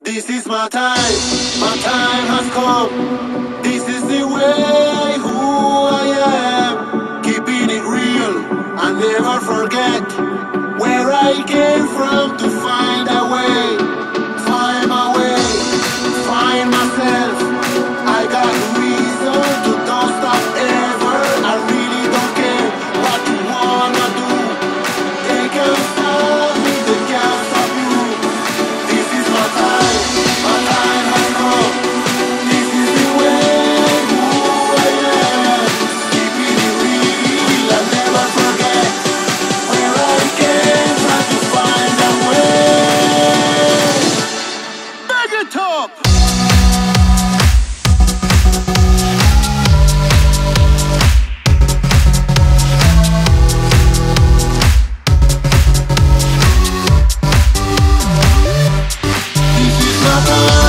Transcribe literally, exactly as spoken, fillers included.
This is my time, my time has come. This is the way who I am. Keeping it real, I never forget where I came from to find a way. Find my way, find myself. I got reason to don't stop ever. I really don't care what you wanna do. They can't stop me, they can't stop you. This is my time, my time has come. This is the way who I am. Keeping it real, I'll never forget where I came from to find a way. Beg it up! This is my time.